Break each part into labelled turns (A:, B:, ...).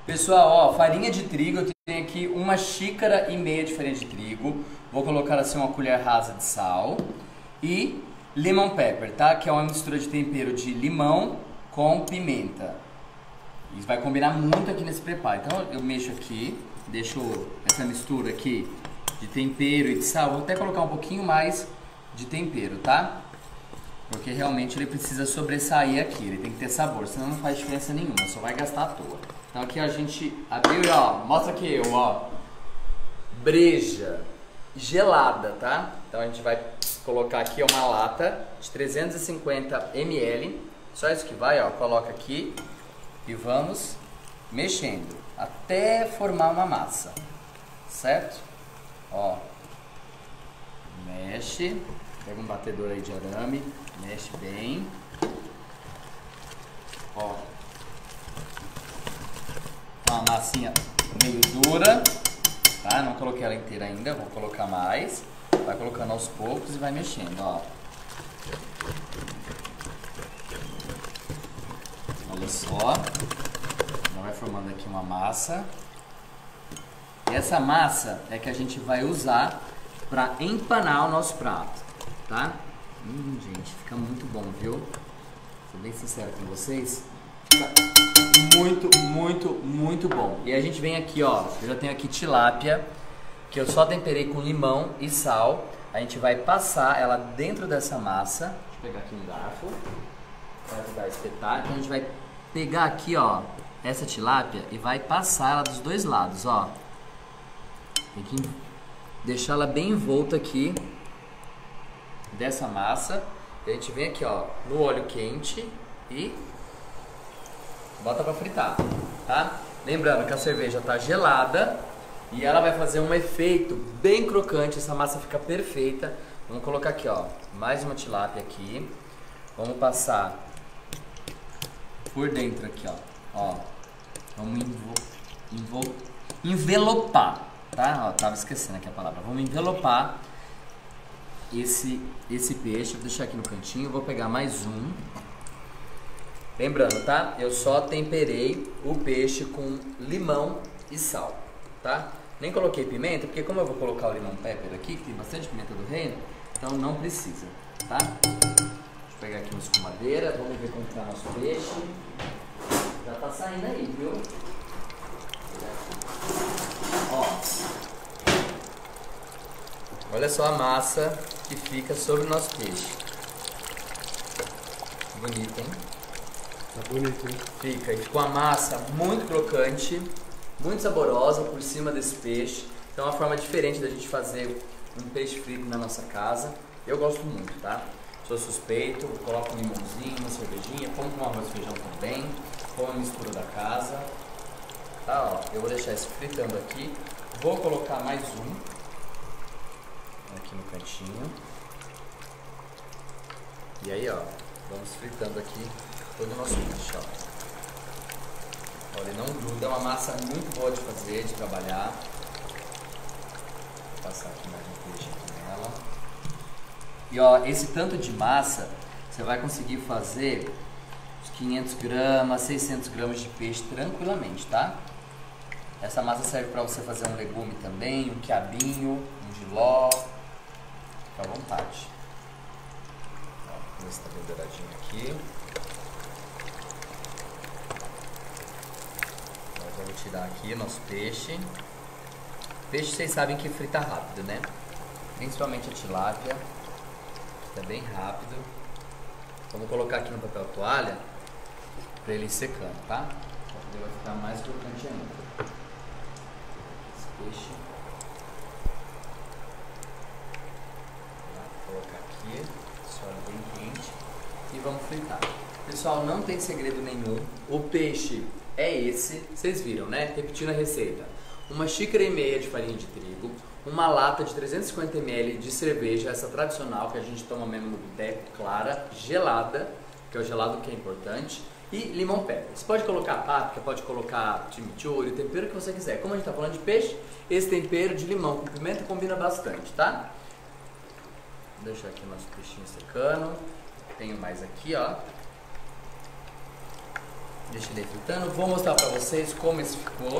A: Pessoal, ó, farinha de trigo, eu tenho aqui 1,5 xícaras de farinha de trigo. Vou colocar assim uma colher rasa de sal e lemon pepper, tá? Que é uma mistura de tempero de limão com pimenta. Isso vai combinar muito aqui nesse preparo. Então eu mexo aqui, deixo essa mistura aqui de tempero e de sal. Vou até colocar um pouquinho mais de tempero, tá? Porque realmente ele precisa sobressair aqui, ele tem que ter sabor, senão não faz diferença nenhuma, só vai gastar à toa. Então aqui a gente abriu e ó, mostra aqui eu, ó, breja gelada, tá? Então a gente vai colocar aqui uma lata de 350 ml, só isso que vai, ó, coloca aqui e vamos mexendo até formar uma massa, certo? Ó, mexe, pega um batedor aí de arame, mexe bem, ó, uma massinha meio dura, tá? Não coloquei ela inteira ainda, vou colocar mais, vai colocando aos poucos e vai mexendo, ó. Olha só, já vai formando aqui uma massa. E essa massa é que a gente vai usar para empanar o nosso prato, tá? Gente, fica muito bom, viu? Vou ser bem sincero com vocês, fica muito bom. E a gente vem aqui, ó, eu já tenho aqui tilápia, que eu só temperei com limão e sal. A gente vai passar ela dentro dessa massa. Deixa eu pegar aqui um garfo para ajudar a espetar. Então a gente vai pegar aqui, ó, essa tilápia e vai passar ela dos dois lados, ó. Tem que deixar ela bem envolta aqui dessa massa. E a gente vem aqui, ó, no óleo quente e bota pra fritar, tá? Lembrando que a cerveja tá gelada e ela vai fazer um efeito bem crocante, essa massa fica perfeita. Vamos colocar aqui, ó, mais uma tilápia aqui. Vamos passar por dentro aqui, ó. Vamos envelopar, tá? Ó, tava esquecendo aqui a palavra. Vamos envelopar esse peixe. Vou deixar aqui no cantinho, vou pegar mais um. Lembrando, tá? Eu só temperei o peixe com limão e sal, tá? Nem coloquei pimenta, porque como eu vou colocar o limão pepper aqui, que tem bastante pimenta do reino, então não precisa, tá? Deixa eu pegar aqui uma escumadeira, vamos ver como tá nosso peixe. Já tá saindo aí, viu? Ó. Olha só a massa que fica sobre o nosso peixe. Bonito, hein?
B: Tá bonito, hein?
A: Fica, e ficou uma massa muito crocante, muito saborosa por cima desse peixe. Então é uma forma diferente da gente fazer um peixe frito na nossa casa. Eu gosto muito, tá? Sou suspeito, coloco um limãozinho, uma cervejinha, como com arroz e feijão também, com a mistura da casa. Tá, ó, eu vou deixar esse fritando aqui. Vou colocar mais um aqui no cantinho. E aí, ó, vamos fritando aqui todo o nosso peixe, ó. Olha, não gruda, é uma massa muito boa de fazer, de trabalhar. Vou passar aqui mais um peixe aqui nela. E ó, esse tanto de massa, você vai conseguir fazer uns 500 gramas, 600 gramas de peixe tranquilamente, tá? Essa massa serve para você fazer um legume também, um quiabinho, um jiló. Fica à vontade. Ó, vamos ver se tá bem douradinho aqui. Vamos tirar aqui nosso peixe. Peixe vocês sabem que frita rápido, né? Principalmente a tilápia. Frita bem rápido. Vamos colocar aqui no papel toalha para ele ir secando, tá? Ele vai ficar mais crocante ainda. Esse peixe. Vou colocar aqui, só bem quente. E vamos fritar. Pessoal, não tem segredo nenhum. O peixe é esse, vocês viram, né? Repetindo a receita: 1,5 xícaras de farinha de trigo, uma lata de 350 ml de cerveja, essa tradicional que a gente toma mesmo no boteco, clara, gelada, que é o gelado que é importante, e limão pepper. Você pode colocar páprica, pode colocar chimichurri, o tempero que você quiser. Como a gente tá falando de peixe, esse tempero de limão com pimenta combina bastante, tá? Vou deixar aqui o nosso peixinho secando. Tenho mais aqui, ó. Deixa ele fritando. Vou mostrar pra vocês como esse ficou.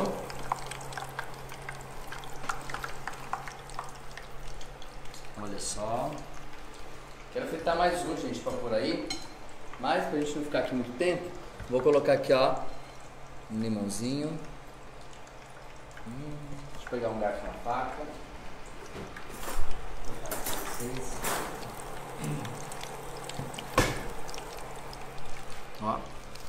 A: Olha só. Quero fritar mais um, gente, pra pôr aí. Mas pra gente não ficar aqui muito tempo, vou colocar aqui, ó, um limãozinho. Deixa eu pegar um garfo na faca. Vou colocar pra vocês. Ó.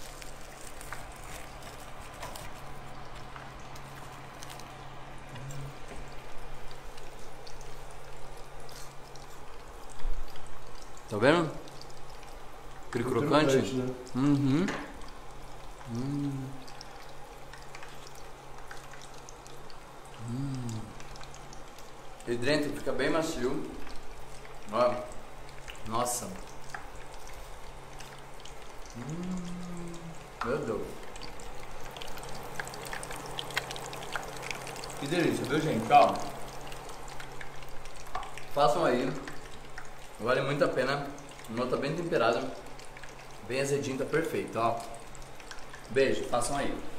A: Tá vendo? Aquele crocante?
B: Né?
A: Uhum. E dentro fica bem macio. Ó. Nossa. Meu Deus. Que delícia, viu, gente? Ó. Façam aí. Vale muito a pena. O meu tá bem temperado. Bem azedinho, tá perfeito, ó. Beijo, façam aí.